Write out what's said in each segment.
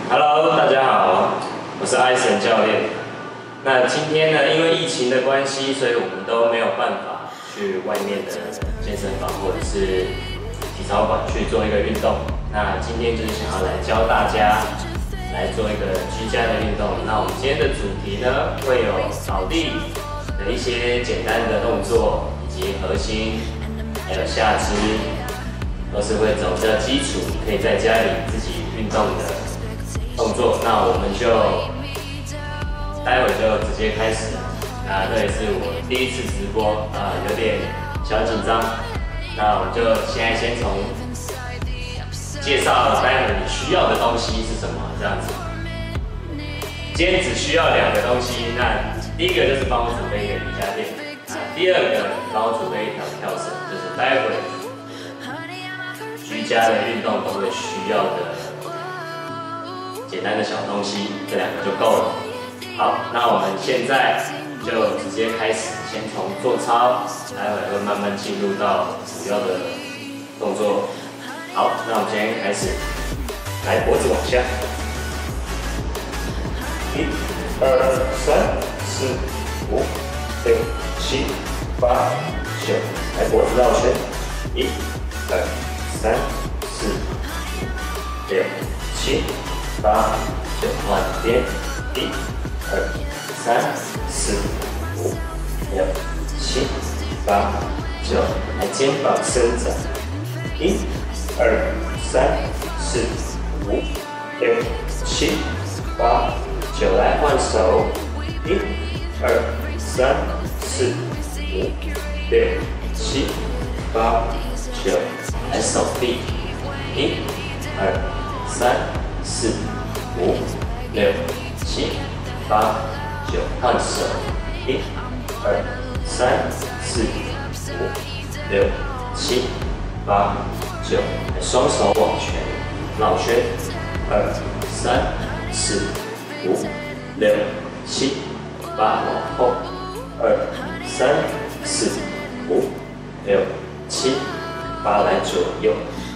Hello， 大家好，我是艾森教练。那今天呢，因为疫情的关系，所以我们都没有办法去外面的健身房或者是体操馆去做一个运动。那今天就是想要来教大家来做一个居家的运动。那我们今天的主题呢，会有倒地的一些简单的动作，以及核心，还有下肢，都是会走比较基础，可以在家里自己运动的动作。那我们就待会就直接开始。那这也是我第一次直播有点小紧张。那我们就现在先从介绍待会你需要的东西是什么，这样子。今天只需要2个东西。那第一个就是帮我准备一个瑜伽垫，第二个帮我准备一条跳绳，就是待会居家的运动都会需要的简单的小东西，这2个就够了。好，那我们现在就直接开始，先从做操，待会会慢慢进入到主要的动作。好，那我们先开始，来脖子往下，1、2、3、4、5、6、7、8、9，来脖子绕圈，1、2、3、4、5、6、7、8、9，换边，1、2、3、4、5、6、7、8、9，来肩膀伸展，1、2、3、4、5、6、7、8、9，来换手，1、2、3、4、5、6、7、8、9，来手臂，1、2、3、4、5、6、7、8、9，换手，1、2、3、4、5、6、7、8、9，双手往前绕圈，2、3、4、5、6、7、8，往后，2、3、4、5、6、7、8，来左右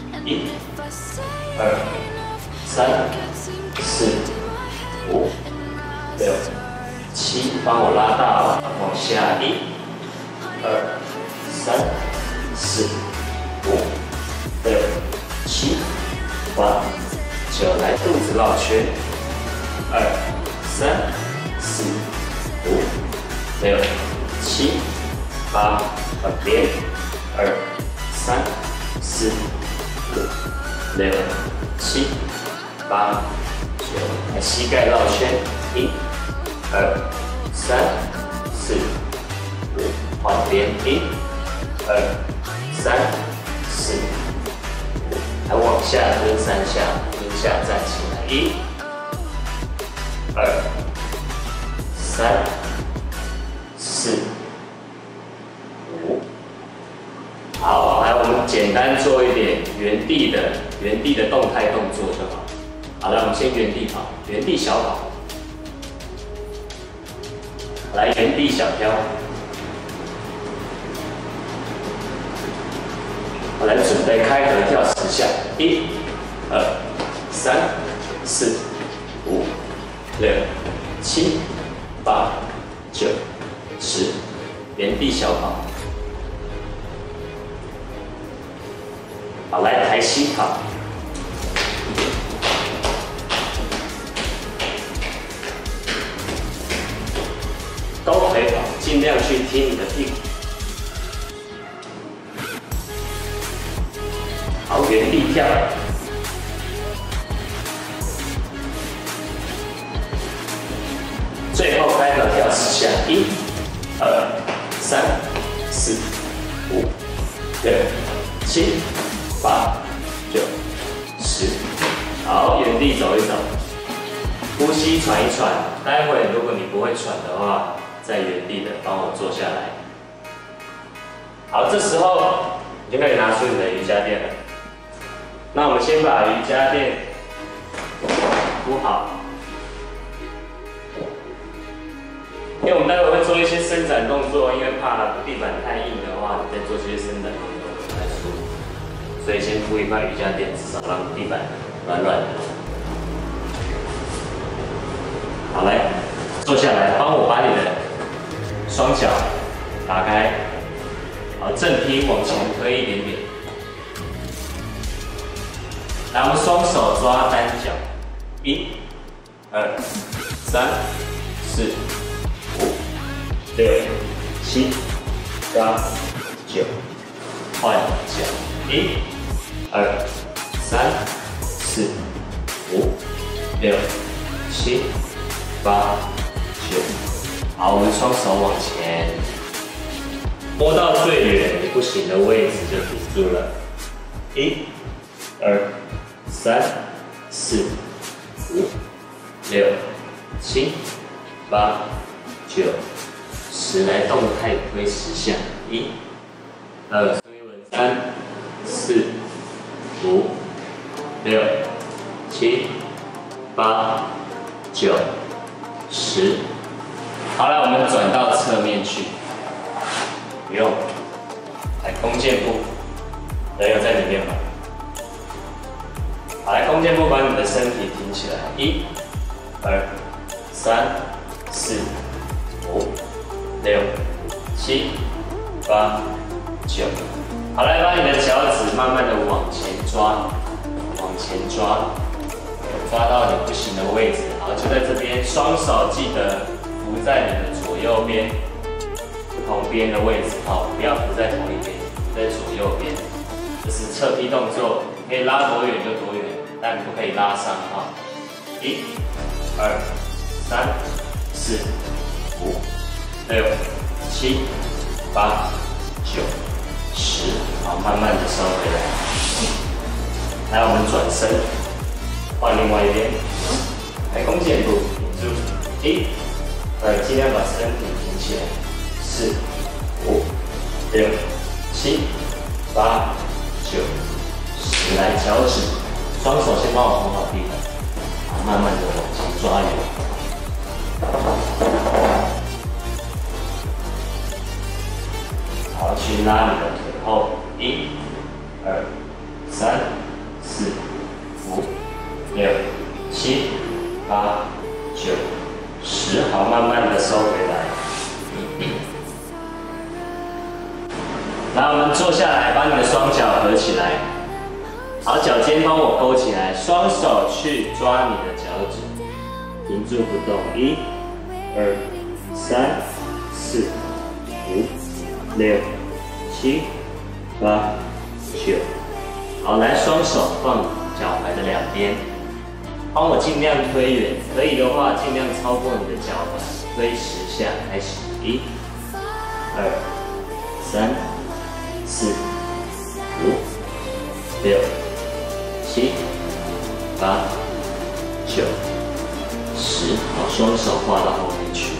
，1、2、3、4、5、6、7，帮我拉大，往下，1、2、3、4、5、6、7、8、9，来肚子绕圈，2、3、4、5、6、7、8，换边，2、3、4、5、6、7、8、9，来膝盖绕圈，1、2、3、4、5，换边，1、2、3、4、5，来往下蹲3下，蹲下站起来，1、2、3、4、5。好，来我们简单做一点原地的动态动作就好。好了，我们先原地跑，原地小跑。来，原地小跳。好，来准备开合跳10下，1、2、3、4、5、6、7、8、9、10，原地小跑。好，来抬膝跑。高腿跑，尽量去贴你的屁股。好，原地跳。最后开合跳10下，1、2、3、4、5、6、7、8、9、10。好，原地走一走，呼吸喘一喘。待会如果你不会喘的话，在原地的帮我坐下来。好，这时候你就可以拿出你的瑜伽垫了。那我们先把瑜伽垫铺好，因为我们待会会做一些伸展动作，因为怕地板太硬的话，你再做这些伸展动作会不太舒服，所以先铺一块瑜伽垫，至少让地板软软的。 坐下来，帮我把你的双脚打开，好，正踢往前推一点点。来，我们双手抓单脚，1、2、3、4、5、6、7、8、9，换脚，1、2、3、4、5、6、7、8、9。好，我们双手往前，摸到最远不行的位置就停住了。1、2、3、4、5、6、7、8、9、10，来动态推10下。1、2、3、4、5、6、7、8、9、10。好了，我们转到侧面去，不用，来弓箭步，人有在里面吗？好，来弓箭步，把你的身体挺起来，1、2、3、4、5、6、7、8、9。好，来把你的脚趾慢慢的往前抓，往前抓，抓到你不行的位置。好，就在这边，双手记得扶在你的左右边，不同边的位置，好，不要扶在同一边，扶在左右边。这是侧踢动作，可以拉多远就多远，但不可以拉伤哈。1、2、3、4、5、6、7、8、9、10，好，慢慢的收回来。来，我们转身，换另外一边，来弓箭步，挺住，1、2，尽量把身体挺起来，4、5、6、7、8、9、10，来脚趾，双手先帮我扶好地板，好，慢慢的往前抓远。好，去拉你的腿后，1、2、3、4、5、6、7、8、9、10，好，慢慢的收回来。来，我们坐下来，把你的双脚合起来。好，脚尖帮我勾起来，双手去抓你的脚趾，停住不动。1、2、3、4、5、6、7、8、9。好，来，双手放脚踝的两边，帮我尽量推远，可以的话尽量超过你的脚踝，推10下，开始。1、2、3、4、5、6、7、8、9、10，好，双手画到后面去。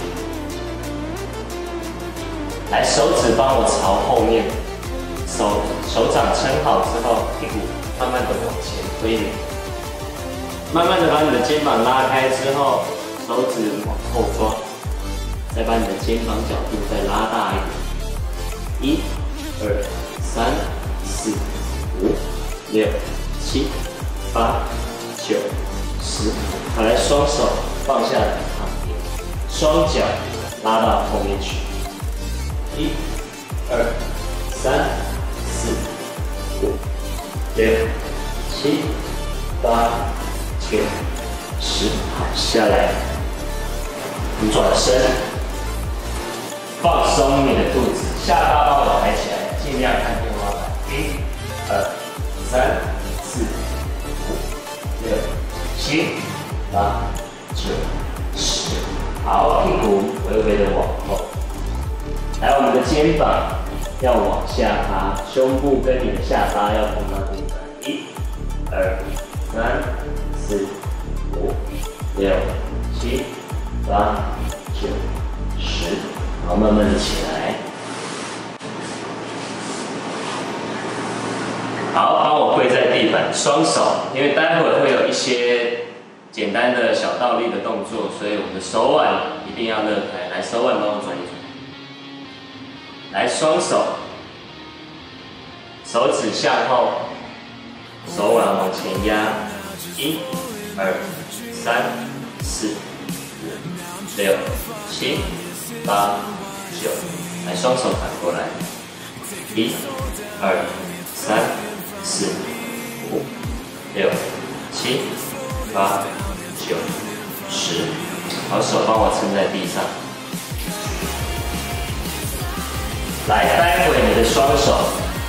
来，手指帮我朝后面，手掌撑好之后，屁股慢慢的往前推远，慢慢的把你的肩膀拉开之后，手指往后抓，再把你的肩膀角度再拉大一点。1、2、3、4、5、6、7、8、9、10，好，来，双手放下来旁边，双脚拉到后面去。1、2、3、4、5、6、7、8、9、10，好，下来，转身，放松你的肚子，下巴帮我抬起来，尽量看天花板。1、2、3、4、5、6、7、8、9、10，好，屁股微微的往后。来，我们的肩膀要往下趴，胸部跟你的下巴要碰到地板。1、2、3、4、5、6、7、8、9、10，好，慢慢的起来。好，帮我跪在地板，双手，因为待会儿会有一些简单的小倒立的动作，所以我们的手腕一定要热开。来，手腕帮我转一转。来，双手，手指向后，手腕往前压。1、2、3、4、5、 6、7、8、9，来双手反过来，1、2、3、4、5、6、7、8、9、10，好，手帮我撑在地上。来，待会你的双手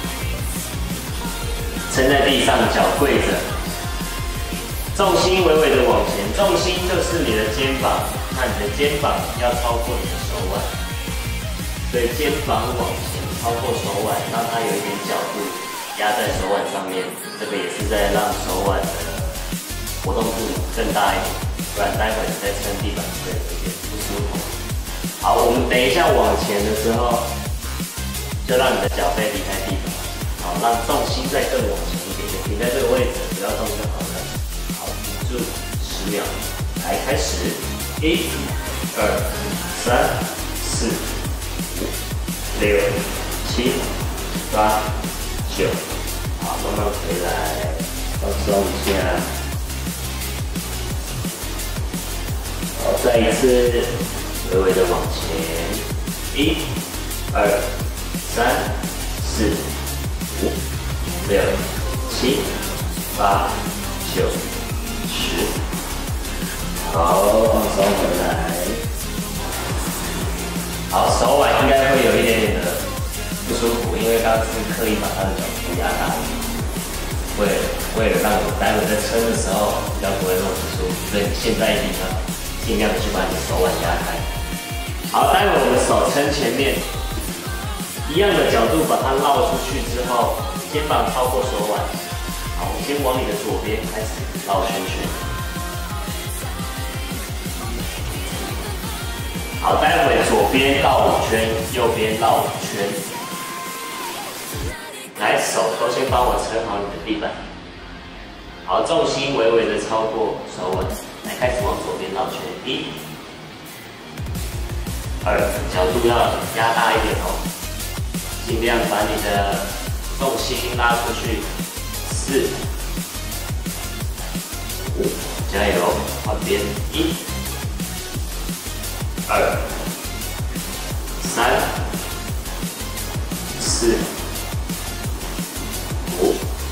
撑在地上，脚跪着，重心微微的往前，重心就是你的肩膀，那你的肩膀要超过你的手腕，所以肩膀往前超过手腕，让它有一点角度压在手腕上面，这个也是在让手腕的活动度更大一点，不然待会你在撑地板会有一点不舒服。好，我们等一下往前的时候，就让你的脚背离开地板，好，让重心再更往前一点，就停在这个位置，不要动就好了。好，停住10秒，来开始，1、2、3、4、5、6、7、8、9，好，慢慢回来，放松一下。好，再一次，微微的往前，1、2、3、4、5、6、7、8、9、10，好，放松回来。好，手腕应该会有一点点的不舒服，因为刚刚是刻意把他的脚部压大，为了让我待会在撑的时候比较不会那么不舒服，所以你现在一定要尽量的去把你的手腕压开。好，待会我们手撑前面。一样的角度把它绕出去之后，肩膀超过手腕。好，我们先往你的左边开始绕圈圈。好，待会左边绕5圈，右边绕5圈。来，手都先帮我撑好你的地板。好，重心微微的超过手腕。来，开始往左边绕圈。1、2，角度要压大一点哦。尽量把你的重心拉出去，4、5，加油，换边，1、2、3、4、5。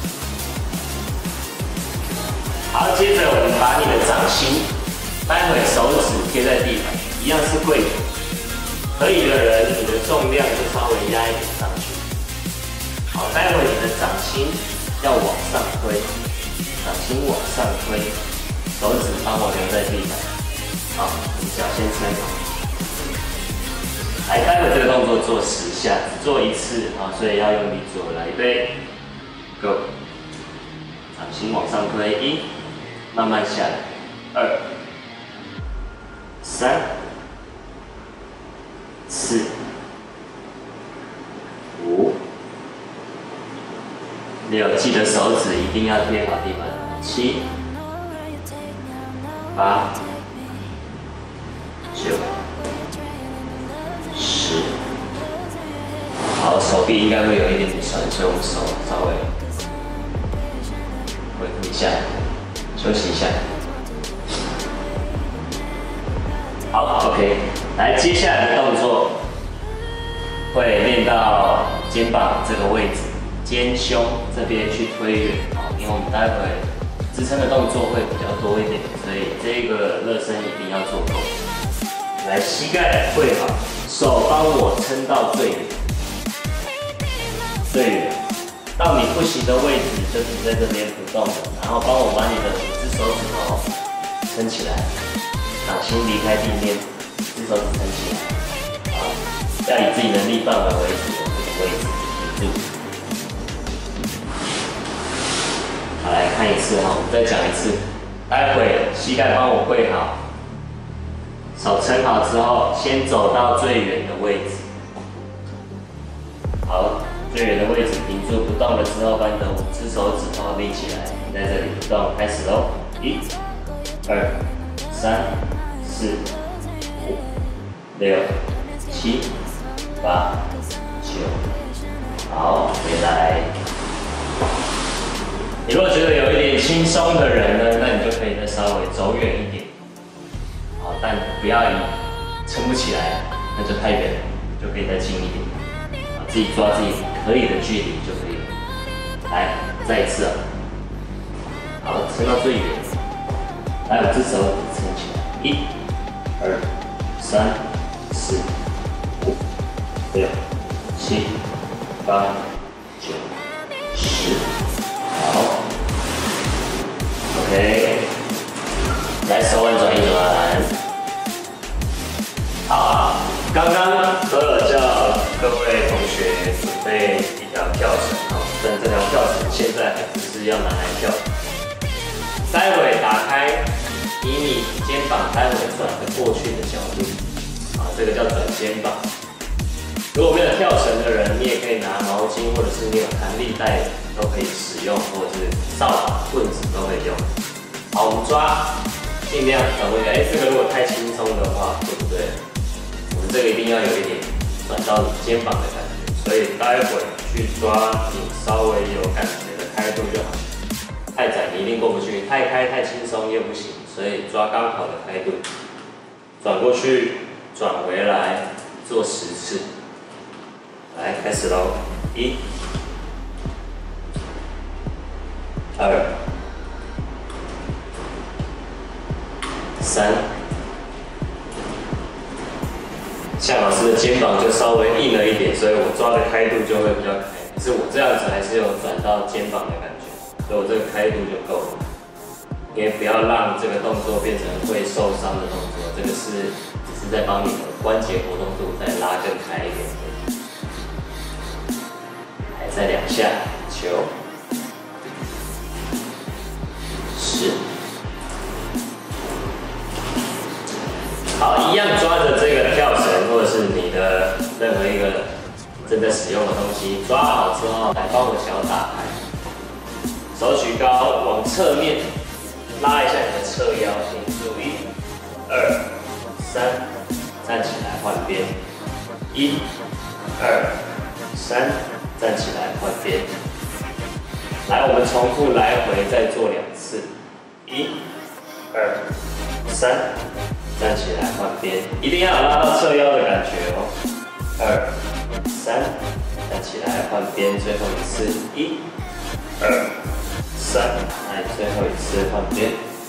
好，接着我们把你的掌心，待会手指贴在地板，一样是跪着。可以的人，你的重量就稍微压一点上去。好，待会你的掌心要往上推，掌心往上推，手指帮我留在地板。好，你脚先撑好。来，待会这个动作做10下，只做1次啊，所以要用力做。来，预备 ，Go！ 掌心往上推，1，慢慢下来，2、3、4、5、6，记得手指一定要贴好地板。7、8、9、10。好，手臂应该会有一点点酸，所以我们手稍微恢复一下，休息一下。好 ，OK。来，接下来的动作会练到肩膀这个位置，肩胸这边去推远，因为我们待会支撑的动作会比较多一点，所以这个热身一定要做够。来，膝盖跪好，手帮我撑到最远，最远，到你不行的位置就停在这边不动，然后帮我把你的5只手指头撑起来，掌心离开地面。手指撑起来，好，要以自己能力范围为主的这个位置停住。好，来看一次哈，我们再讲一次。待会膝盖帮我跪好，手撑好之后，先走到最远的位置。好，最远的位置停住不动了之后，把你的5只手指头立起来，停在这里不动，开始喽！1、2、3、4、5、6、7、8、9，好，回来。你如果觉得有一点轻松的人呢，那你就可以再稍微走远一点，好，但不要以撑不起来，那就太远了，就可以再近一点，自己抓自己可以的距离就可以了。来，再一次啊，好，撑到最远，来，我这时候撑起来，1、2、3、4、5、6、7、8、9、10，好 ，OK， 来手腕转一转。 好，刚刚都有叫各位同学准备一条跳绳，但这条跳绳现在还不是要拿来跳，待会打开，以你肩膀待会转的过去的角度，这个叫转肩膀。如果没有跳绳的人，你也可以拿毛巾，或者是你有弹力带都可以使用，或者是扫把、棍子都可以用。好，我们抓，尽量掌握一下。这个如果太轻松的话，对不对？ 这个一定要有一点转到你肩膀的感觉，所以待会去抓你稍微有感觉的开度就好。太窄你一定过不去，太开太轻松又不行，所以抓刚好的开度。转过去，转回来，做10次。来，开始喽！1、2、3。 夏老师的肩膀就稍微硬了一点，所以我抓的开度就会比较开。可是我这样子还是有转到肩膀的感觉，所以我这个开度就够了。因为不要让这个动作变成会受伤的动作，这个只是在帮你的关节活动度再拉更开一点。还再2下，9、10。 好，一样抓着这个跳绳，或者是你的任何一个正在使用的东西，抓好之后，来帮我脚打开，手举高，往侧面拉一下你的侧腰，请注意，2、3，站起来换边，1、2、3，站起来换边。来，我们重复来回再做2次，1、2、3。 站起来换边，一定要有拉到侧腰的感觉哦。2、3，站起来换边，最后一次，1、2、3，来最后一次换边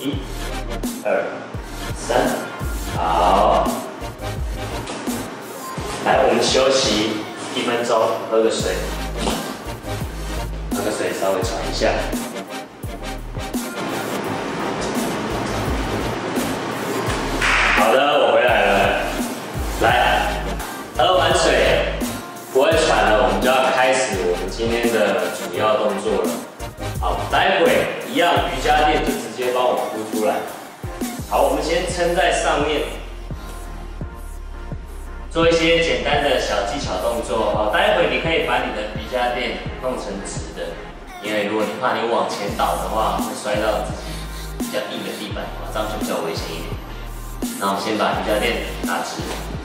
，1、2、3，好。来，我们休息1分钟，喝个水，喝个水稍微喘一下。 好的，我回来了。来，喝完水，不会喘了，我们就要开始我们今天的主要动作了。好，待会一样瑜伽垫就直接帮我铺出来。好，我们先撑在上面，做一些简单的小技巧动作。好，待会你可以把你的瑜伽垫弄成直的，因为如果你怕你往前倒的话，会摔到自己比较硬的地板，这样就比较危险一点。 那我们先把瑜伽垫打直，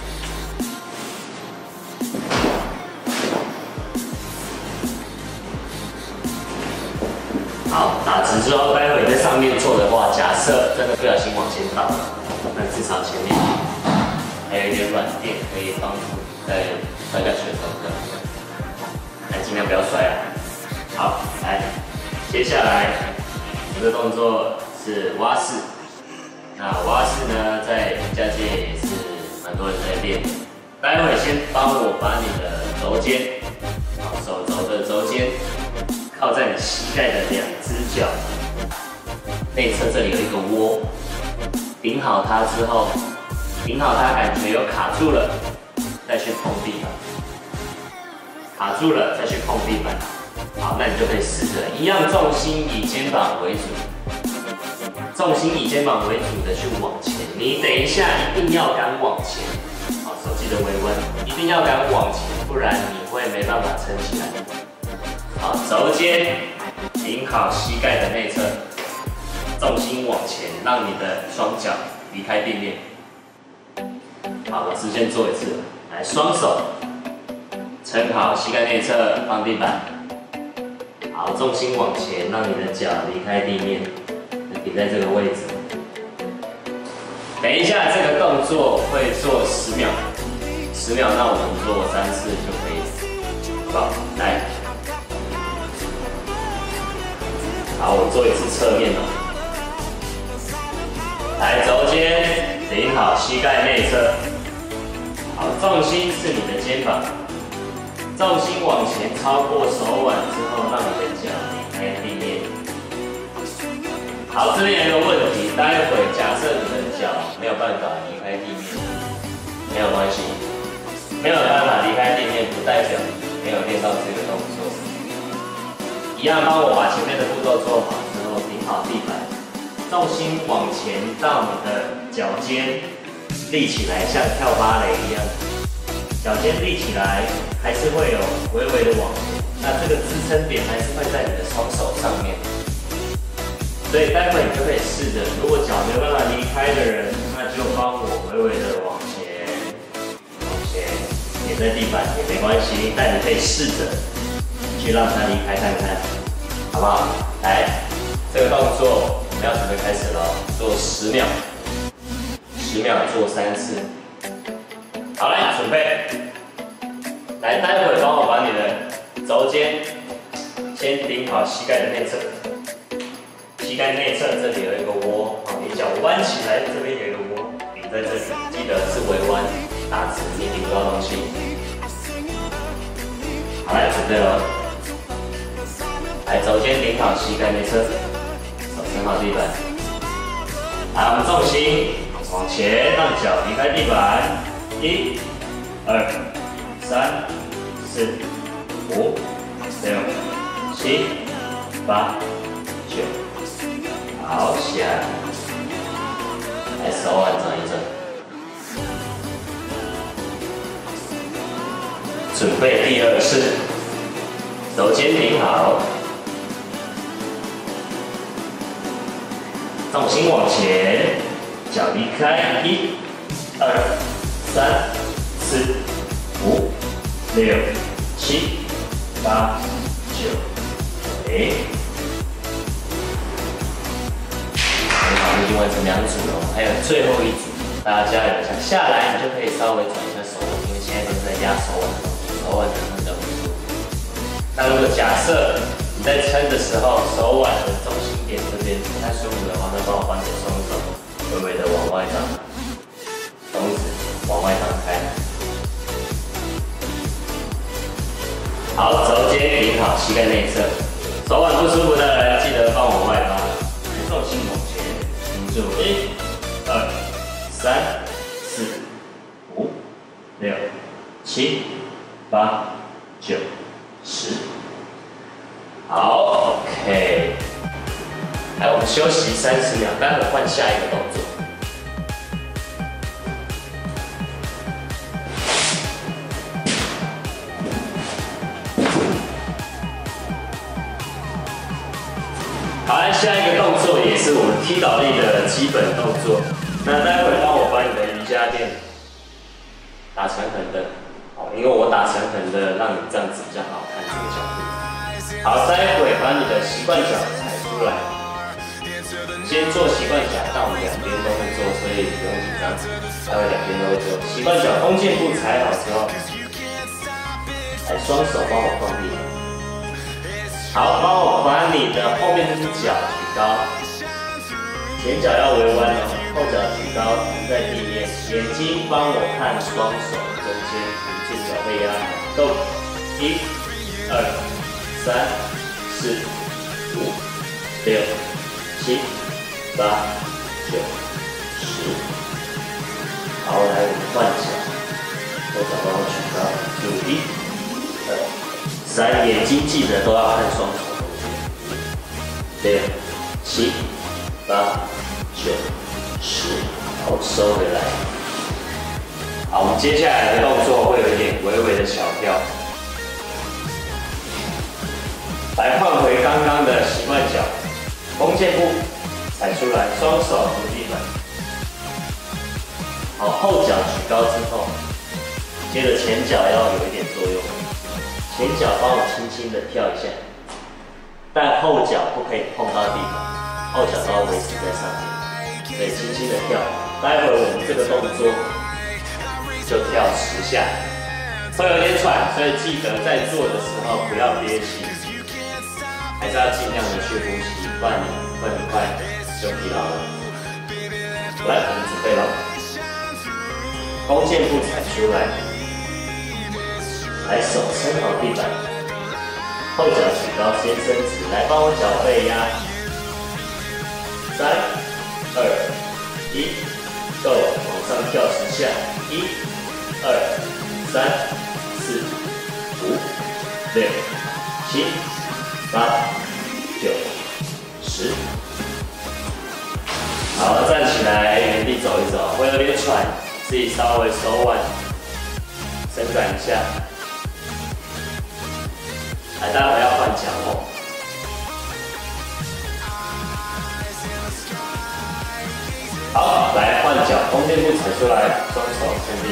好，打直之后，待会在上面做的话，假设真的不小心往前倒了，那至少前面还有一点软垫可以帮助在摔下去的时候更稳，来尽量不要摔啊。好，来，接下来我们的动作是蛙式。 那蛙式呢，在瑜伽界也是蛮多人在练的。待会先帮我把你的肘尖，手肘的肘尖靠在你膝盖的2只脚内侧，这里有一个窝，顶好它之后，顶好它感觉有卡住了，再去碰地板。卡住了再去碰地板。好，那你就可以试着一样，重心以肩膀为主。 重心以肩膀为主的去往前，你等一下一定要敢往前，好，手记得微温，一定要敢往前，不然你会没办法撑起来。好，肘尖顶好膝盖的内侧，重心往前，让你的双脚离开地面。好，老师先做一次，来，双手撑好膝盖内侧，放地板。好，重心往前，让你的脚离开地面。 顶在这个位置， 等一下，这个动作会做10秒，10秒，那我们做3次就可以了，好不好？来，好，我做一次侧面哦。来，肘尖顶好，膝盖内侧，好，重心是你的肩膀，重心往前超过手腕之后，让你的脚离开地面。好，这边有一个问题，待会假设你的脚没有办法离开地面，没有关系，没有办法离开地面，不代表没有练到这个动作。一样，帮我把前面的步骤做好之后，顶好地板，重心往前到你的脚尖立起来，像跳芭蕾一样，脚尖立起来，还是会有微微的往前，那这个支撑点还是会在你的双手上面。所以待会你就可以试着，如果脚没有办法离开的人，那就帮我微微的往前，点在地板也没关系，但你可以试着去让它离开看看，好不好？来，这个动作我们要准备开始了，做10秒，10秒做3次。好，来准备，来，待会帮我把你的肘尖先顶好膝盖的内侧。膝盖内侧这里有一个窝，你脚弯起来，这边有一个窝，顶在这里，记得是微弯，大直，你顶不到东西。好，来准备了，来肘尖顶好膝盖内侧，手撑好地板。来，我们重心往前，让脚离开地板。1、2、3、4、5、6、7、8、9。好，下来，来手腕转一转，准备第2次，肘尖顶好，重心往前，脚离开，1、2、3、4、5、6、7、8、9，已经完成2组了，还有最后1组，大家加油一下。下来你就可以稍微转一下手腕，因为现在都是在压手腕的动作，手腕的比较不舒服。那如果假设你在撑的时候，手腕的中心点这边不太舒服的话，那帮我把你的双手微微的往外张，中指往外张开。好，肘尖顶好，膝盖内侧，手腕不舒服的人记得帮我外拉，重心往前。1、2、3、4、5、6、7、8、9、10。好 ，OK。来，我们休息30秒，待会换下一个动作。好，下一个动作也是我们踢倒立的基本动作。那待会帮我把你的瑜伽垫打成横的，好，因为我打成横的，让你这样子比较好看这个角度。好，待会把你的习惯脚踩出来，先做习惯脚，但我们2边都会做，所以不用紧张，待会2边都会做。习惯脚弓箭步踩好之后，来双手帮我放地。好，帮我把你的后面这只脚举高，前脚要微弯哦，后脚举高，停在地面，眼睛帮我看双手中间，停住脚背压，动，1、2、3、4、5、6、7、8、9、10。好，来我们换脚，后脚帮我举高，1、2。3，眼睛记得都要看双手，6、7、8、9、10，好，收回来。好，我们接下来的动作会有一点微微的小跳，来换回刚刚的习惯脚，弓箭步踩出来，双手扶地板。好，后脚举高之后，接着前脚要有一点作用。前脚帮我轻轻的跳一下，但后脚不可以碰到地板，后脚都要维持在上面。 所以轻轻的跳。待会我们这个动作就跳10下，会有点喘，所以记得在做的时候不要憋气，还是要尽量的去呼吸，不然你会很快就疲劳了。来，我们准备了，弓箭步踩出来，来手撑好地板，后脚举高，先伸直，来帮我脚背压。3、2、1。Go， 往上跳10下，1、2、3、4、5、6、7、8、9、10。好，站起来，原地走一走，会有点喘，自己稍微手腕伸展一下。来，待会要换脚哦。好，来换脚，弓箭步踩出来，双手撑地。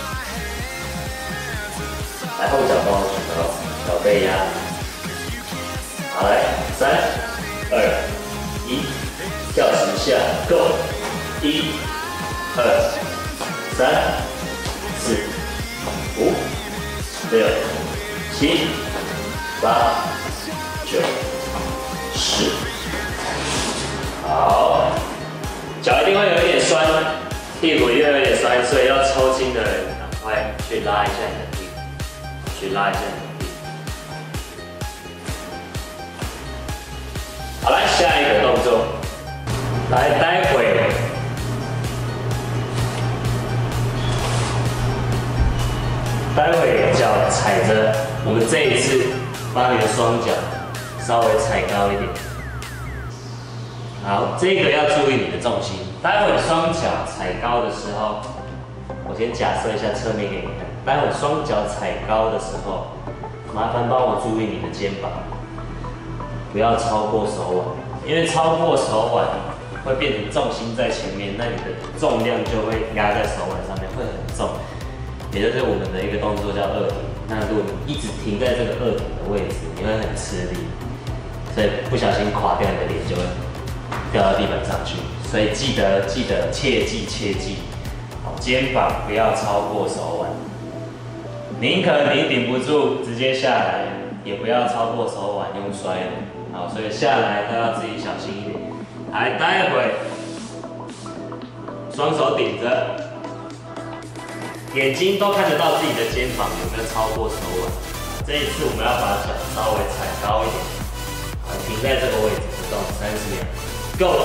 来后脚帮我举高，脚背压。好，来3、2、1，跳10下 ，Go！ 1、2、3、4、5、6、7、8、9、10。好。脚一定会有一点酸，屁股一定会有一点酸，所以要抽筋的人赶快去拉一下你的屁股，去拉一下你的屁股。好，来下一个动作，来待会脚踩着，我们这一次把你的双脚稍微踩高一点。好，这个要注意你的重心。待会双脚踩高的时候，我先假设一下侧面给你看。待会双脚踩高的时候，麻烦帮我注意你的肩膀，不要超过手腕，因为超过手腕会变成重心在前面，那你的重量就会压在手腕上面，会很重。也就是我们的一个动作叫二顶。那如果你一直停在这个二顶的位置，你会很吃力，所以不小心垮掉，你的脸就会掉到地板上去，所以记得切记，好，肩膀不要超过手腕，宁可你顶不住直接下来，也不要超过手腕用摔的，好，所以下来都要自己小心一点。来，待会双手顶着，眼睛都看得到自己的肩膀有没有超过手腕。这一次我们要把脚稍微踩高一点，好，停在这个位置不动30秒。Go！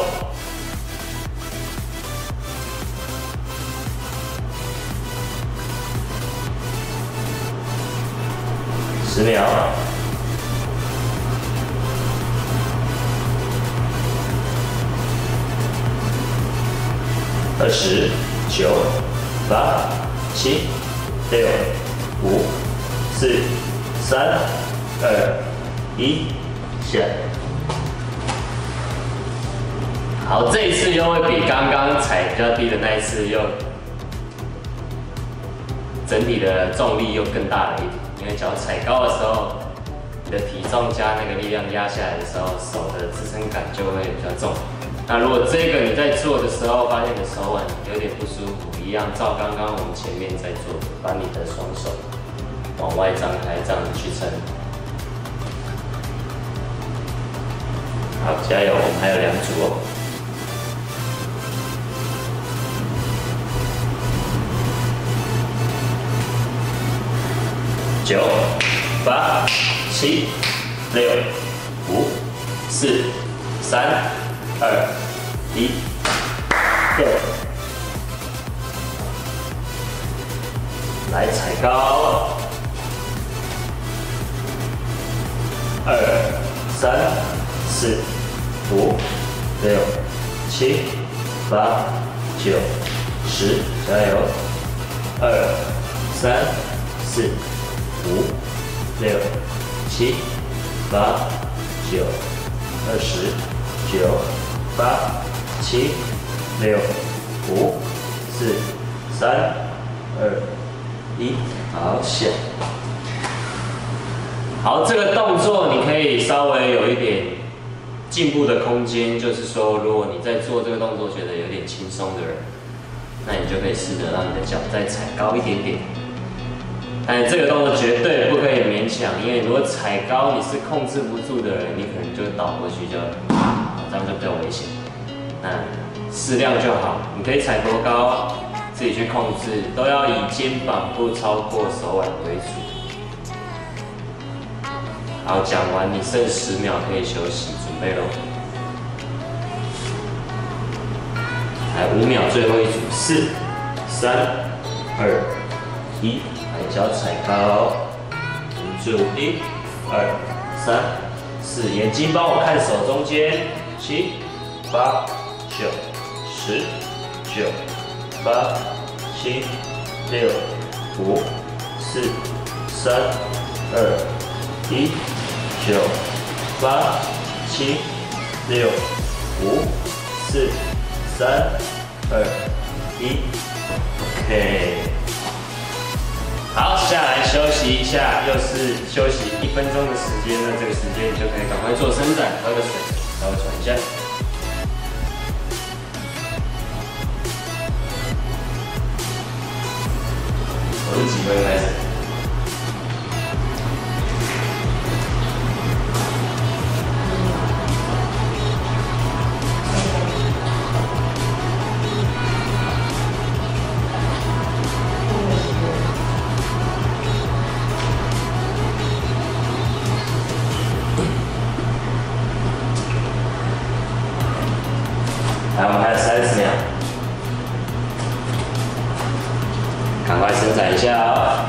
10秒。20、9、8、7、6、5、4、3、2、1，下。好，这一次又会比刚刚踩比较低的那一次又整体的重力又更大了一点，因为脚踩高的时候，你的体重加那个力量压下来的时候，手的支撑感就会比较重。那如果这个你在做的时候，发现你的手腕有点不舒服，一样照刚刚我们前面在做的，把你的双手往外张开，这样子去撑。好，加油，我们还有2组哦。9、8、7、6、5、4、3、2、1 ，Go！ 来踩高，2、3、4、5、6、7、8、9、10，加油！2、3、4、5、6、7、8、9、20、9、8、7、6、5、4、3、2、1，好，下。好，这个动作你可以稍微有一点进步的空间，就是说，如果你在做这个动作觉得有点轻松的人，那你就可以试着让你的脚再踩高一点点。但这个动作绝对不可以勉强，因为如果踩高你是控制不住的人，你可能就倒过去就，这样就比较危险。那适量就好，你可以踩多高，自己去控制，都要以肩膀不超过手腕为主。好，讲完你剩10秒可以休息，准备咯。来5秒，最后一组，4、3、2、1，把脚踩高，5、1、2、3、4，眼睛帮我看手中间，7、8、9、10、9、8、7、6、5、4、3、2、1。9、8、7、6、5、4、3、2、1 ，OK。好，下来休息一下，又是休息1分钟的时间。那这个时间你就可以赶快做伸展，喝个水，稍微喘一下。我是几分开始？来，我们还有30秒，赶快伸展一下哦。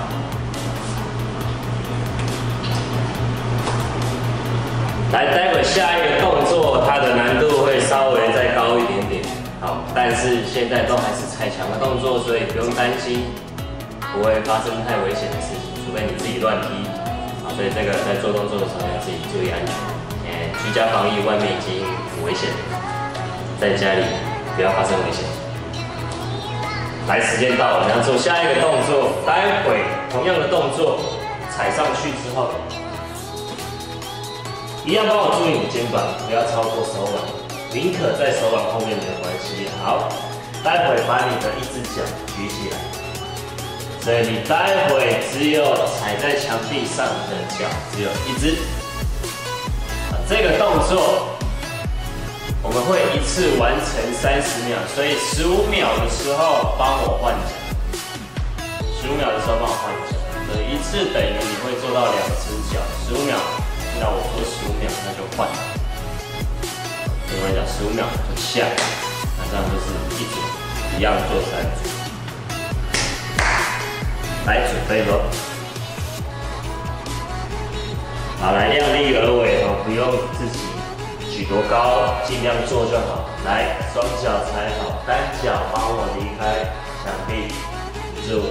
来，待会下一个动作，它的难度会稍微再高一点点。好，但是现在都还是踩墙的动作，所以不用担心不会发生太危险的事情，除非你自己乱踢。好，所以这个在做动作的时候要自己注意安全。居家防疫，外面已经很危险了。在家里不要发生危险。来，时间到了，我们要做下一个动作。待会同样的动作，踩上去之后，一样帮我注意你肩膀，不要超过手腕，宁可在手腕后面没有关系。好，待会把你的一只脚举起来，所以你待会只有踩在墙壁上的脚只有一只。这个动作。我们会一次完成30秒，所以15秒的时候帮我换脚。15秒的时候帮我换脚，所以一次等于你会做到2只脚。15秒，那我说15秒，那就换。另外讲15秒就下，那这样就是一组，一样做3组。来，准备咯。好，来量力而为哦，不用自己。举多高，尽量做就好。来，双脚踩好，单脚帮我离开墙壁。数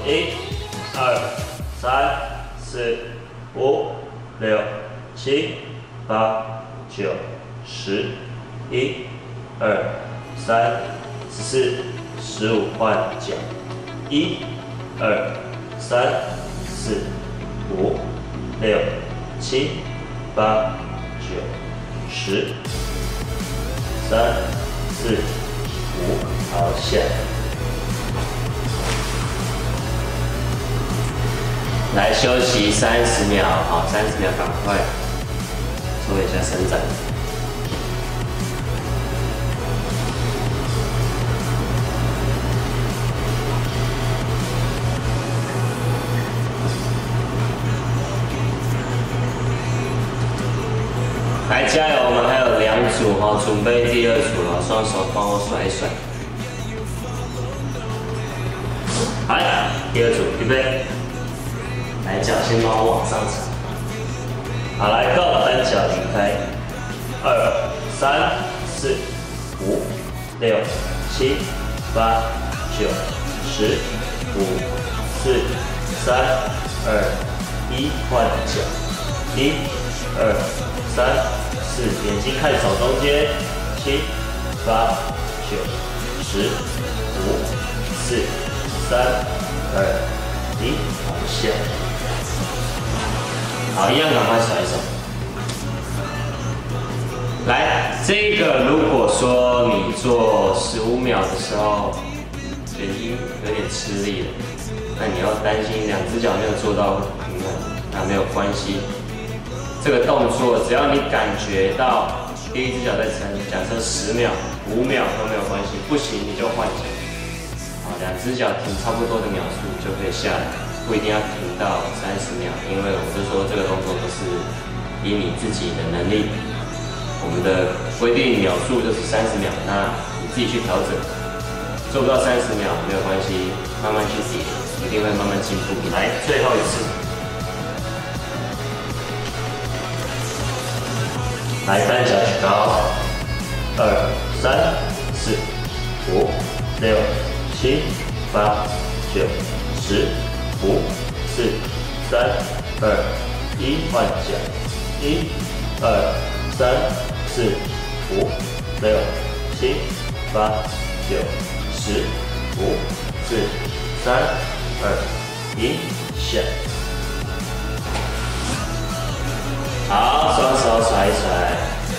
1、2、3、4、5、6、7、8、9、10、1、2、3、14、15，换脚。1、2、3、4、5、6、7、8、9、10、3、4、5，好，下。来休息30秒，好，30秒，赶快做一下伸展。来加油！我们还有2组哦，准备第2组了，双手帮我甩一甩。来，第2组，预备。来，脚先帮我往上踩。好，来，Go，单脚离开。2、3、4、5、6、7、8、9、10、5、4、3、2、1，换脚。1、2、3、4，眼睛看手中间，7、8、9、10、5、4、3、2、1，好，下。好，一样赶快甩手。 来，这个如果说你做15秒的时候，已经有点吃力了，那你要担心两只脚没有做到平衡，那没有关系。这个动作只要你感觉到第一只脚在撑，假设10秒、5秒都没有关系，不行你就换脚。好，两只脚停差不多的秒数就可以下来，不一定要停到30秒，因为我就说这个动作都是以你自己的能力。我们的规定秒数就是30秒，那你自己去调整，做不到30秒没有关系，慢慢去叠，一定会慢慢进步。来，最后一次，来单脚举高，2、3、4、5、6、7、8、9、10、5、4、3、2、1，换脚，1、2、3、4、5、6、7、8、9、10、5、4、3、2、1，下。好，双手甩一甩。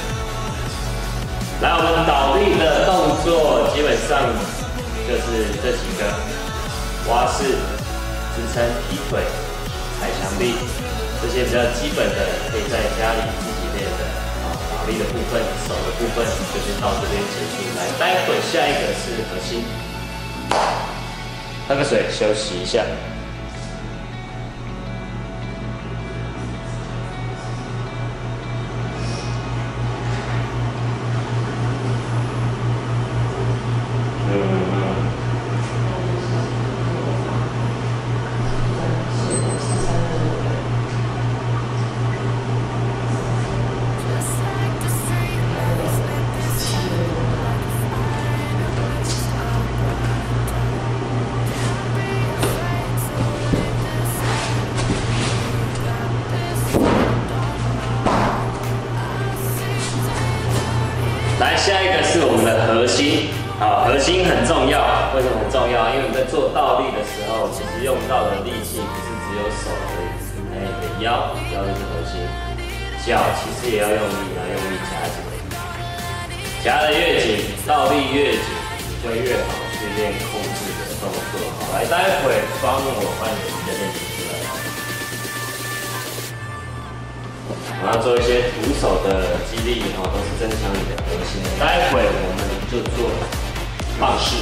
来，我们倒立的动作基本上就是这几个：蛙式、支撑劈腿、踩墙壁，这些比较基本的，可以在家里自己练的。倒立的部分，手的部分就是到这边结束。来，待会下一个是核心，喝个水休息一下。来，下一个是我们的核心，好，核心很重要，为什么很重要？因为我们在做倒立的时候，其实用到的力气不是只有手而已，还有你的腰就是核心，脚其实也要用力，夹紧，夹得越紧，倒立越紧，你就越好去练控制的动作。好，来，待会帮我换一个练习出来。我要做一些徒手的肌力，都是增强你的核心。待会我们就做棒式，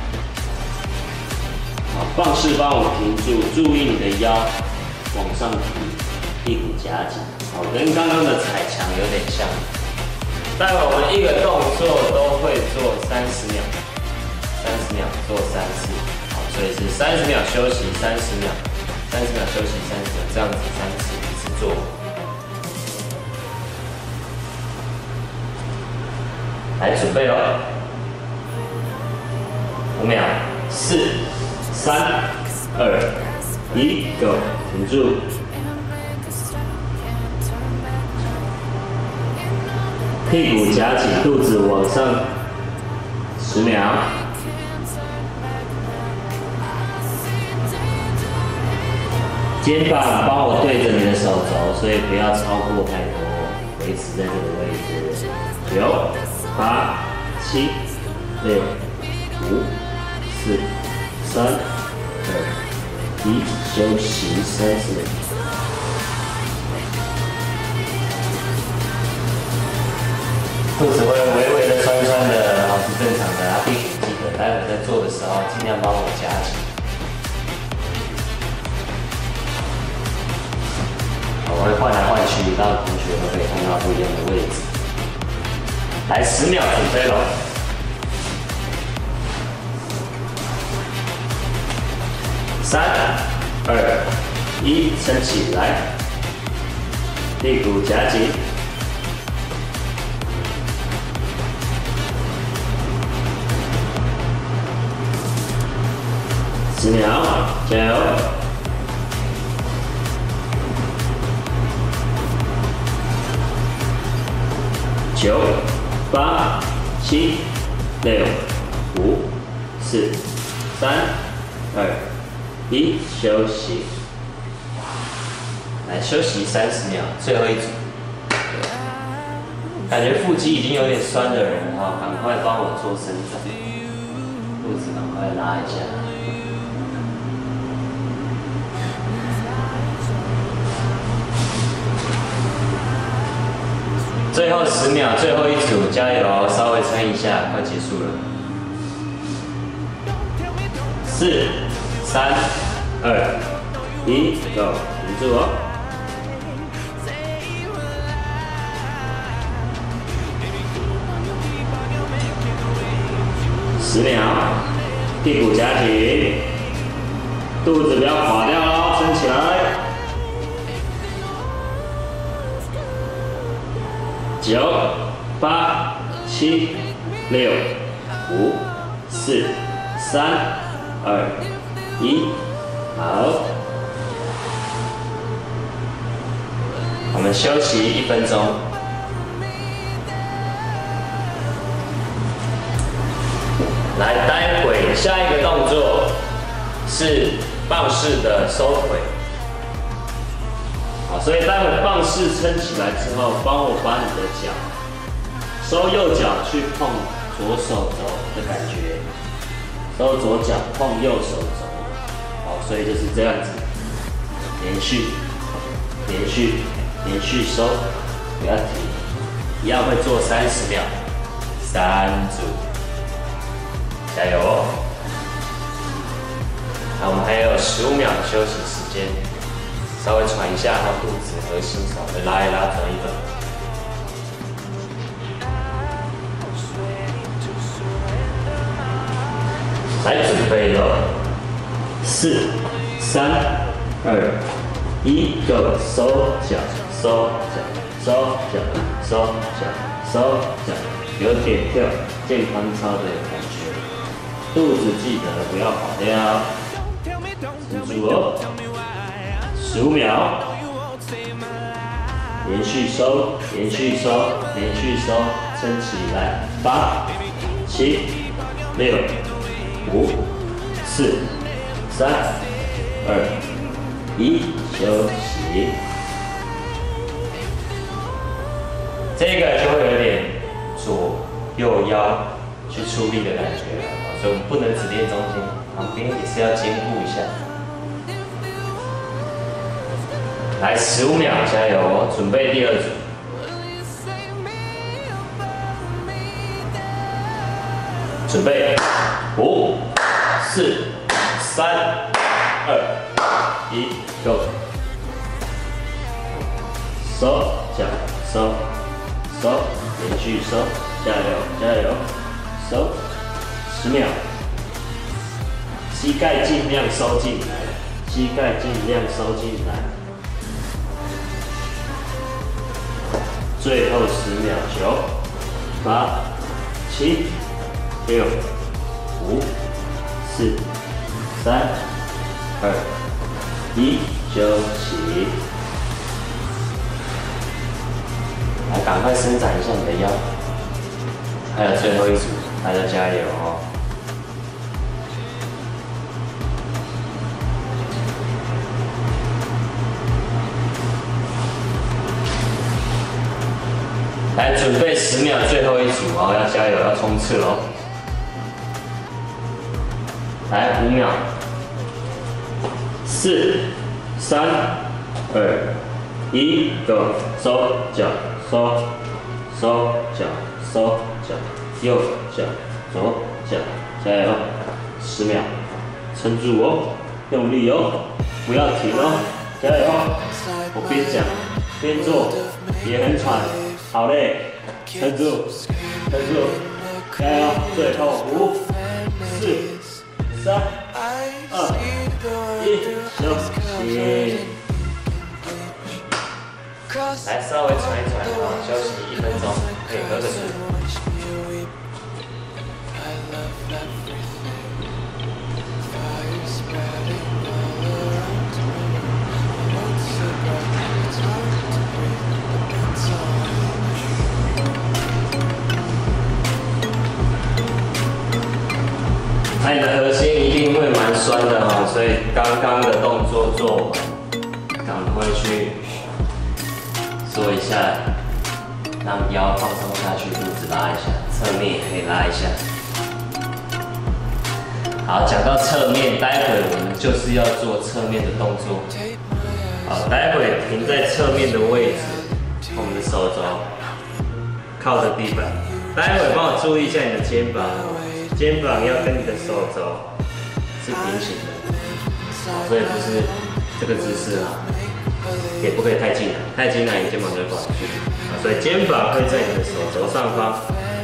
好，棒式帮我停住，注意你的腰往上提，屁股夹紧，好，跟刚刚的踩墙有点像。待会我们一个动作都会做30秒，30秒做3次，好，所以是30秒休息30秒，30秒休息30秒，这样子3次一次做。来，准备了，5秒，4、3、2、1 ，Go， 停住。屁股夹紧，肚子往上，10秒。肩膀帮我对着你的手肘，所以不要超过太多，维持在这个位置。9、8、7、6、5、4、3、2、1，休息30秒。肚子会微微的酸酸的，是正常的。屁股记得待会在做的时候尽量帮我夹紧。我会换来换去，让同学都可以看到不一样的位置。来，10秒准备咯。3、2、1，撑起来，屁股夹紧。10秒，加油！9、8、7、6、5、4、3、2、1，休息。来休息30秒，最后一组。 感觉腹肌已经有点酸的人哈，赶快帮我做伸展，肚子赶快拉一下。最后10秒，最后一组，加油！稍微撑一下，快结束了。4、3、2、1 ，Go！ 停住哦。10秒，屁股夹紧，肚子不要垮掉喽，撑起来。9、8、7、6、5、4、3、2、1，好。我们休息1分钟。来，待会下一个动作是棒式的收腿。好，所以待会棒式撑起来之后，帮我把你的脚收右脚去碰左手肘的感觉，收左脚碰右手肘。好，所以就是这样子，连续收，不要停，一样会做30秒，3组。加油哦！那我们还有15秒的休息时间，稍微喘一下，让肚子和心稍微拉一拉，转一转。来，准备了，4、3、2、1 ，Go！ 收脚，收脚，收脚，收脚，收脚，有点跳健康操的感觉。肚子记得不要跑掉，撑住哦，15秒，连续收，撑起来，8、7、6、5、4、3、2、1，休息。这个就会有点左右腰去出力的感觉了。所以我们不能只练中间，旁边也是要兼顾一下。来，15秒，加油哦！准备第2组。准备，5、4、3、2、1 ，Go！ 收脚，收，连续收，加油，收。10秒，膝盖尽量收进来，最后10秒，9、8、7、6、5、4、3、2、1，休息。来，赶快伸展一下你的腰，还有最后一组，大家加油哦！来，准备10秒，最后一组哦，要加油，要冲刺哦！来，5秒，4、3、2、1 ，Go！ 收脚，收脚，右脚，左脚，加油！10秒，撑住哦，用力哦，不要停哦，加油！我边讲边做，也很喘。好嘞，撑住，加油！最后5、4、3、2、1，休息。来，稍微喘一喘啊，休息1分钟，可以喝个水。那你的核心一定会蛮酸的哦，所以刚刚的动作做完，赶快去做一下让腰放松下去，肚子拉一下，侧面也可以拉一下。好，讲到侧面，待会我们就是要做侧面的动作。好，待会停在侧面的位置，我们的手肘靠着地板。待会帮我注意一下你的肩膀，肩膀要跟你的手肘是平行的，好，所以不是这个姿势啊，也不可以太近了，太近了你肩膀就会过去。所以肩膀会在你的手肘上方，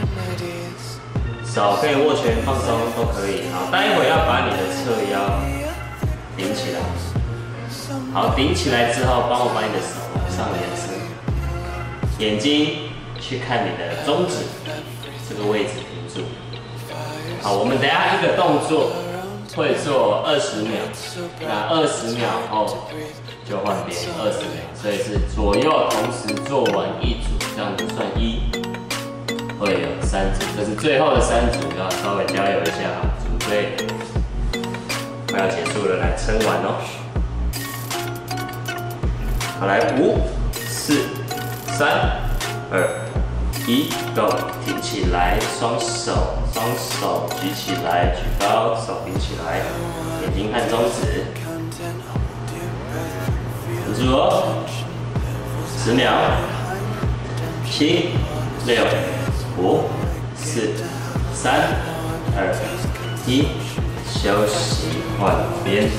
手可以握拳放松都可以。好，待会要把你的侧腰顶起来。好，顶起来之后，帮我把你的手往上延伸，眼睛去看你的中指这个位置停住。好，我们等一下一个动作会做20秒，那20秒后就换边20秒，所以是左右同时做完一组，这样子算1，会有3组，这是最后的3组，要稍微加油一下啊，组队快要结束了，来撑完哦。好，来5、4、3、2、1 ，Go！ 挺起来，双手举起来，举高，手顶起来，眼睛看中指，稳住哦，10秒，7、6、5、4、3、2、1，休息换边。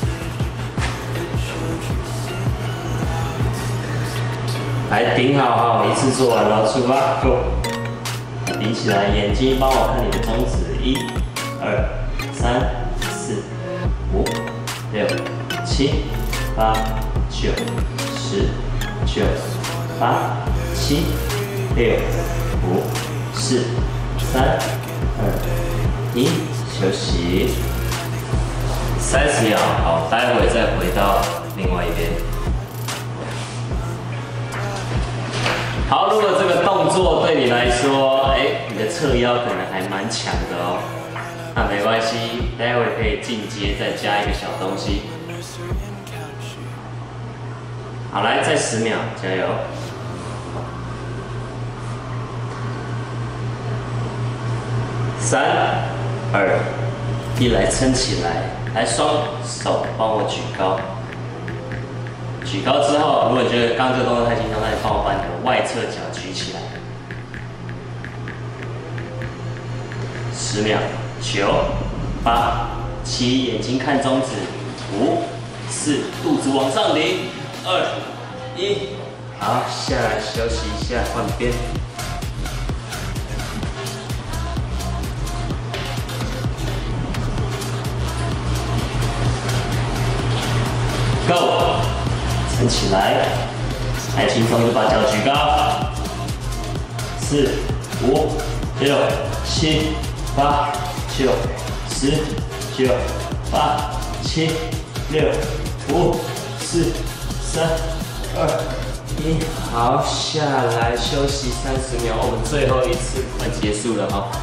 来顶好哈，一次做完了，出发 ，Go！ 顶起来，眼睛帮我看你的中指，1、2、3、4、5、6、7、8、9、10、9、8、7、6、5、4、3、2、1，休息30秒。好，待会再回到另外一边。好，如果这个动作对你来说，你的侧腰可能还蛮强的哦，那没关系，待会可以进阶再加一个小东西。好，来再10秒，加油！3、2、1，来撑起来，来双手帮我举高。举高之后，如果你觉得刚刚这个动作太轻松，那你帮我把你的外侧脚举起来。10秒，9、8、7，眼睛看中指，5、4，肚子往上顶，2、1，好，下来休息一下，换边。Go！ 撑起来，太轻松就把脚举高。4、5、6、7、8、9、10、9、8、7、6、5、4、3、2、1，好，下来休息30秒，我们最后一次快结束了哈。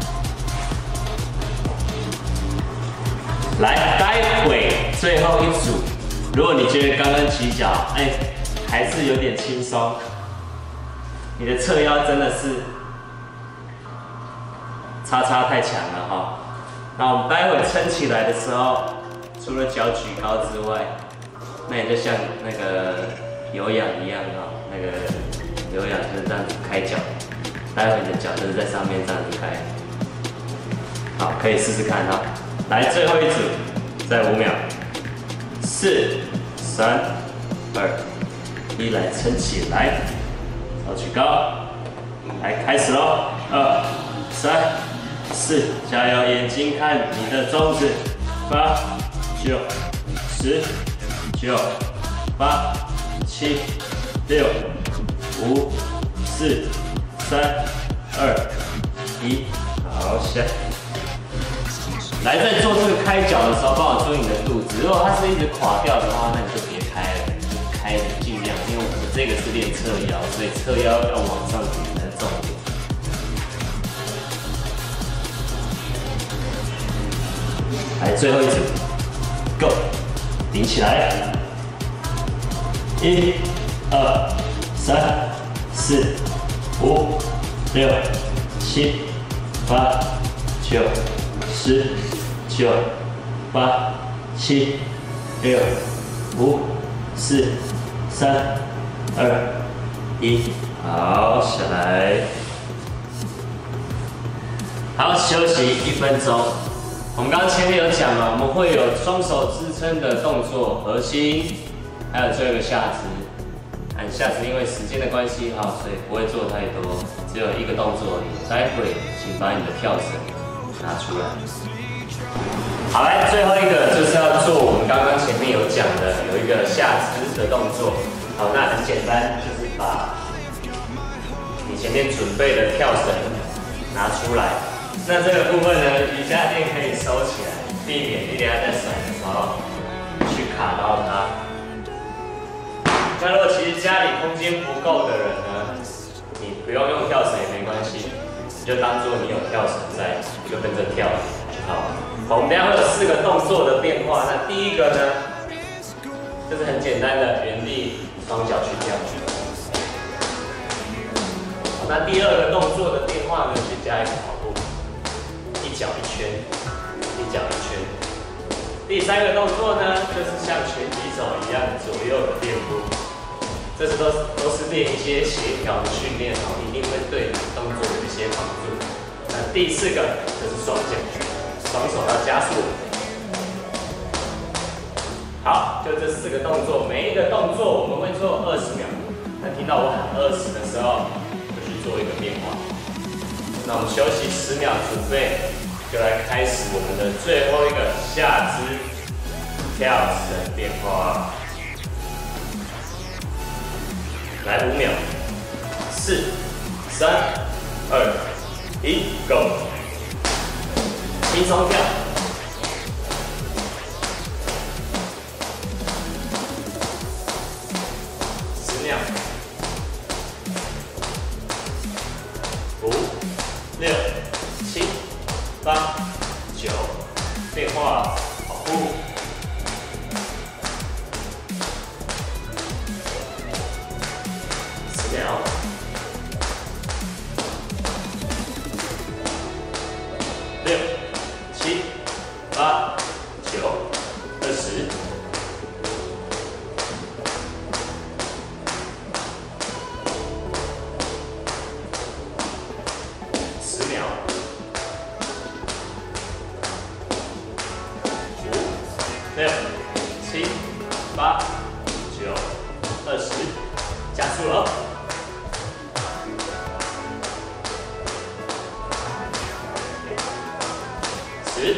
来，待会最后一组。如果你觉得刚刚起脚，还是有点轻松，你的侧腰真的是叉太强了哈。那我们待会撑起来的时候，除了脚举高之外，那你就像那个有氧一样啊，那个有氧就是这样子开脚，待会你的脚就是在上面这样子开。好，可以试试看哈。来，最后一组，再5秒。4、3、2、1，来撑起来，手举高，来开始喽！2、3、4，加油！眼睛看你的中指，8、9、10、9、8、7、6、5、4、3、2、1，好，下。来，在做这个开脚的时候，帮我注意你的肚子。如果它是一直垮掉的话，那你就别开了，就开的尽量，因为我们这个是练侧腰，所以侧腰要往上顶才是重点。来，最后一组 ，Go， 顶起来，1、2、3、4、 5、6、7、8、9、10、9、8、7、6、5、4、3、2、1，好，下来。好，休息1分钟。我们刚刚前面有讲了，我们会有双手支撑的动作，核心，还有最后一个下肢。按下肢，因为时间的关系哈，所以不会做太多，只有一个动作而已。待会请把你的跳绳拿出来。好，来最后一个就是要做我们刚刚前面有讲的，有一个下肢的动作。好，那很简单，就是把你前面准备的跳绳拿出来。那这个部分呢，瑜伽垫可以收起来，避免你等下在甩的时候去卡到它。那如果其实家里空间不够的人呢，你不用用跳绳也没关系，你就当做你有跳绳在，你就跟着跳。好，我们等下会有4个动作的变化。那第一个呢，就是很简单的原地双脚去跳。那第2个动作的变化呢，去加一个跑步。一脚一圈，一脚一圈。第3个动作呢，就是像拳击手一样左右的垫步，这是都是练一些协调的训练哦，一定会对你动作有一些帮助。那第4个就是双脚，双手要加速。好，就这4个动作，每一个动作我们会做20秒。那听到我喊20的时候，就去做一个变化。那我们休息10秒，准备。就来开始我们的最后一个下肢跳绳变化，来5秒，4、3、2、1 ，Go！ 轻松跳，10秒，5、6、7、8、9，变化，跑步，10秒，6、7、8、9、20。6、7、8、9、20，加速了。10，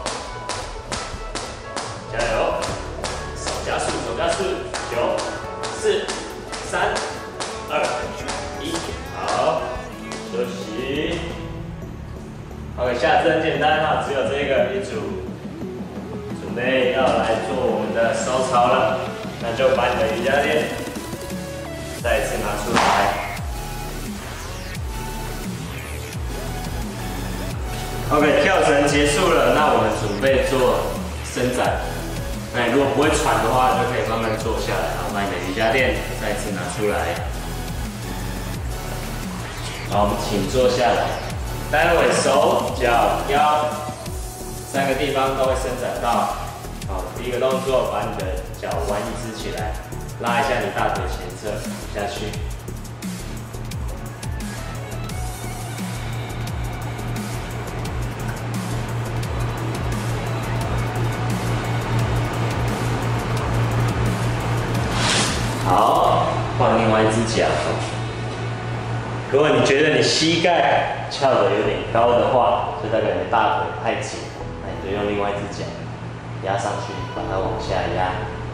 加油！手加速，手加速。9、4、3、2、1，好，休息。OK， 下肢很简单哈，只有这个一组。准备要来做我们的收操了，那就把你的瑜伽垫再一次拿出来。OK， 跳绳结束了，那我们准备做伸展。那你如果不会喘的话，就可以慢慢坐下来，好，把你的瑜伽垫再一次拿出来。好，我们请坐下来，待会手、脚、腰3个地方都会伸展到。好，第一个动作，把你的脚弯一支起来，拉一下你大腿前侧下去。好，换另外一只脚。如果你觉得你膝盖翘得有点高的话，就代表你的大腿太紧，那你就用另外一只脚压上去，把它往下压。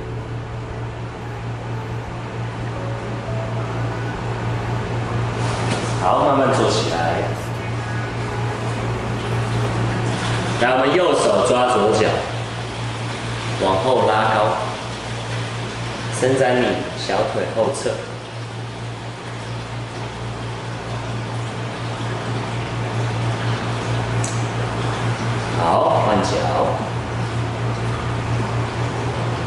好，慢慢坐起来。来，我们右手抓左脚，往后拉高，伸展你小腿后侧。好，换脚。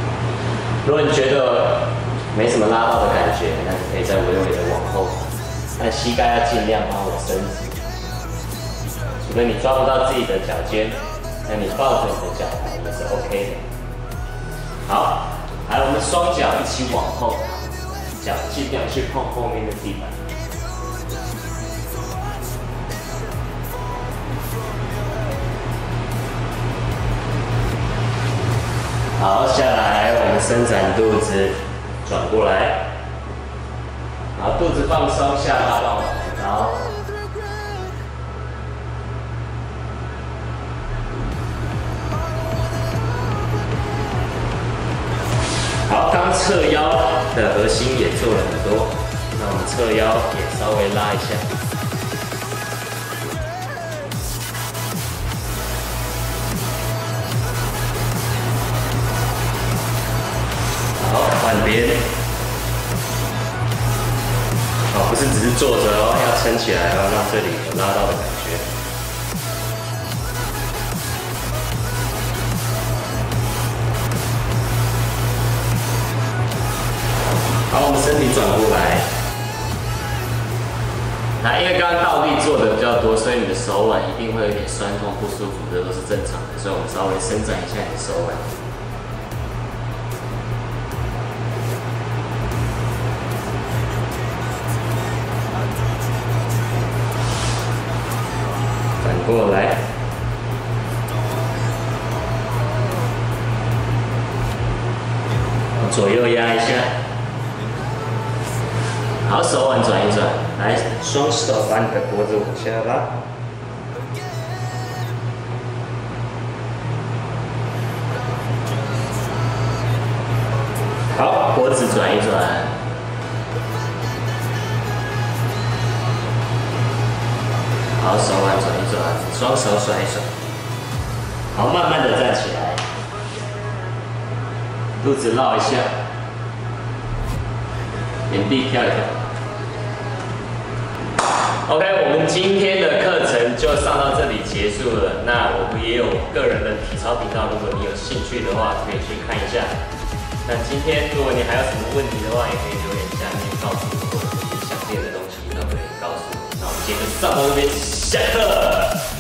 如果你觉得没什么拉到的感觉，那你可以再微微的往后那膝盖要尽量帮我伸直，除非你抓不到自己的脚尖，那你抱着你的脚踝也是 OK 的。好，来我们双脚一起往后，脚尽量去碰后面的地板。好，下来我们伸展肚子，转过来，好，肚子放松，下巴帮我抬高。好，刚侧腰的核心也做了很多，那我们侧腰也稍微拉一下。好，换边。哦，不是只是坐着哦，要撑起来哦，让这里有拉到的感觉。好，我们身体转过来。那因为刚刚倒立做的比较多，所以你的手腕一定会有点酸痛不舒服，这都是正常的。所以我们稍微伸展一下你的手腕。反过来。左右压一下。好，手腕转一转，来，双手把你的脖子往下拉。好，脖子转一转。好，手腕转一转，双手甩一甩。好，慢慢的站起来，肚子绕一下，原地跳一跳。OK， 我们今天的课程就上到这里结束了。那我们也有个人的体操频道，如果你有兴趣的话，可以去看一下。那今天如果你还有什么问题的话，也可以留言下面告诉我，或者是想练的东西，那我可以告诉我。那我们今天就上到这边，下课。